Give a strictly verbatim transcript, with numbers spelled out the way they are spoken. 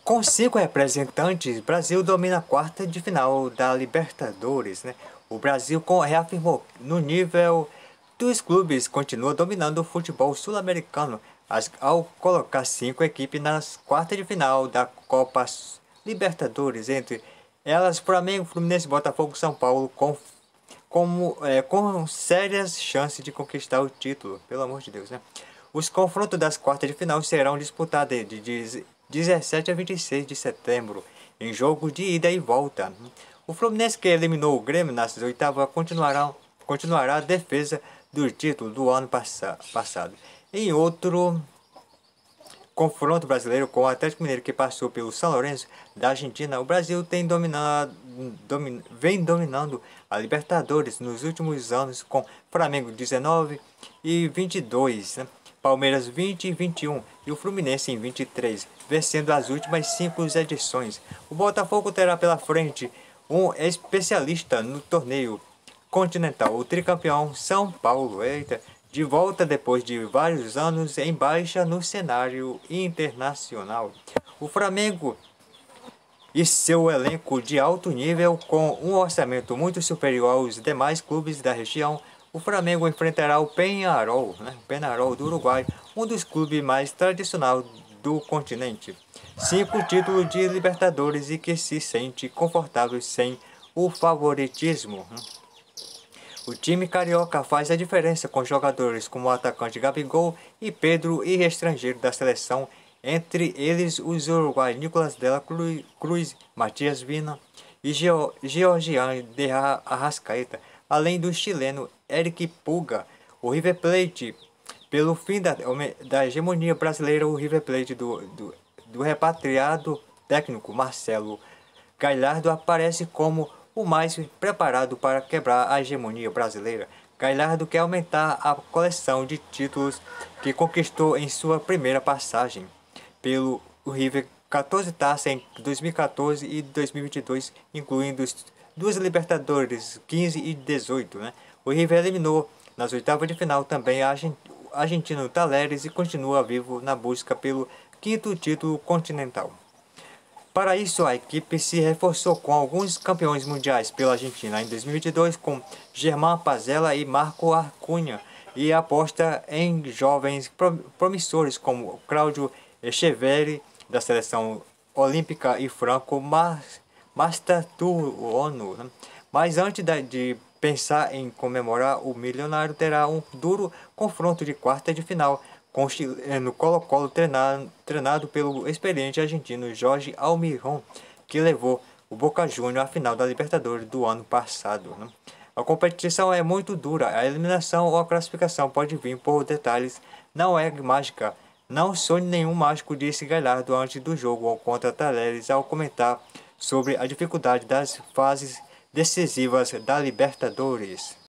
Com cinco representantes, Brasil domina a quarta de final da Libertadores, né? O Brasil reafirmou no nível dos clubes, continua dominando o futebol sul-americano ao colocar cinco equipes nas quartas de final da Copa Libertadores, entre elas Flamengo, Fluminense, Botafogo e São Paulo, com, como, é, com sérias chances de conquistar o título, pelo amor de Deus, né? Os confrontos das quartas de final serão disputados de, de dezessete a vinte e seis de setembro, em jogo de ida e volta. O Fluminense, que eliminou o Grêmio nas oitavas, continuará, continuará a defesa do título do ano passa, passado. Em outro confronto brasileiro com o Atlético Mineiro, que passou pelo São Lourenço da Argentina, o Brasil tem dominado, domin, vem dominando a Libertadores nos últimos anos, com Flamengo dezenove e vinte e dois, né? Palmeiras vinte e vinte e um e o Fluminense em vinte e três, vencendo as últimas cinco edições. O Botafogo terá pela frente um especialista no torneio continental, o tricampeão São Paulo, eita, de volta depois de vários anos em baixa no cenário internacional. O Flamengo e seu elenco de alto nível, com um orçamento muito superior aos demais clubes da região, o Flamengo enfrentará o Peñarol, né? Peñarol do Uruguai, um dos clubes mais tradicionais do continente. Cinco títulos de Libertadores e que se sente confortável sem o favoritismo. O time carioca faz a diferença com jogadores como o atacante Gabigol e Pedro e estrangeiro da seleção, entre eles os uruguaios Nicolas Dela Cruz, Matias Vina e Georgian de Arrascaeta, além do chileno Eric Puga. O River Plate, pelo fim da, da hegemonia brasileira, o River Plate do, do, do repatriado técnico Marcelo Gallardo aparece como o mais preparado para quebrar a hegemonia brasileira. Gallardo quer aumentar a coleção de títulos que conquistou em sua primeira passagem pelo River, quatorze taças em dois mil e quatorze e dois mil e vinte e dois, incluindo duas Libertadores, quinze e dezoito. Né? O River eliminou nas oitavas de final também a argentino Talleres e continua vivo na busca pelo quinto título continental. Para isso, a equipe se reforçou com alguns campeões mundiais pela Argentina em dois mil e vinte e dois, com Germán Pazella e Marco Acunha, e aposta em jovens promissores como Cláudio Echeverri, da seleção olímpica, e Franco Mastratuono. Né? Mas antes de pensar em comemorar, o milionário terá um duro confronto de quarta de final com o chileno Colo-Colo, treinado, treinado pelo experiente argentino Jorge Almirón, que levou o Boca Juniors à final da Libertadores do ano passado. Né? A competição é muito dura, a eliminação ou a classificação pode vir por detalhes, não é mágica. Não sou nenhum mágico, disse Gallardo antes do jogo contra Talleres, ao comentar sobre a dificuldade das fases decisivas da Libertadores.